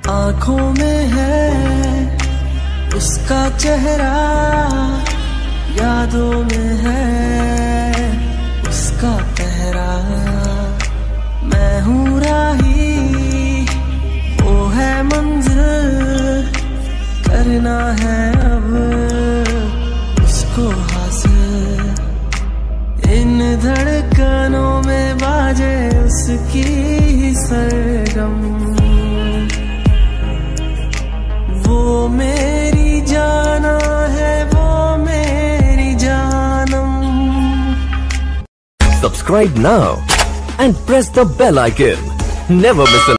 आंखों में है उसका चेहरा, यादों में है उसका पहरा। मैं हूँ राही, वो है मंजिल, करना है अब उसको हासिल। इन धड़कनों में बाजे उसकी ही सरगम, वो मेरी जाना है, वो मेरी जानम। Subscribe now and press the bell icon. Never miss an